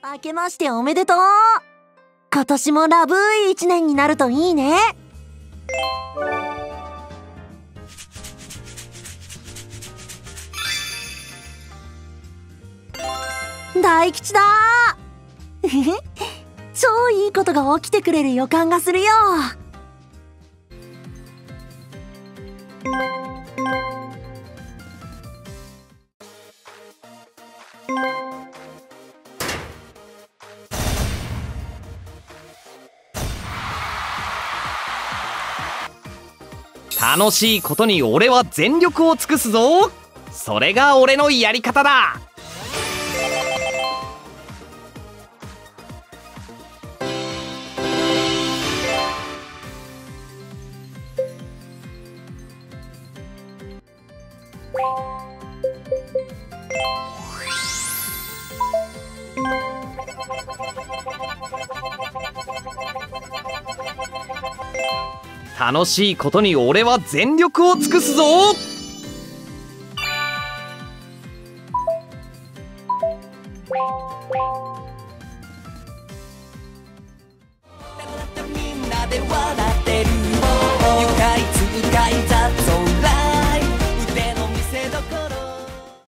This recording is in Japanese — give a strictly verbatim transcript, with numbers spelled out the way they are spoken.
明けましておめでとう。今年もラブい一年になるといいね。大吉だー超いいことが起きてくれる予感がするよ。 楽しいことに俺は全力を尽くすぞ。それが俺のやり方だ。楽しいことに俺は全力を尽くすぞ。みんなで笑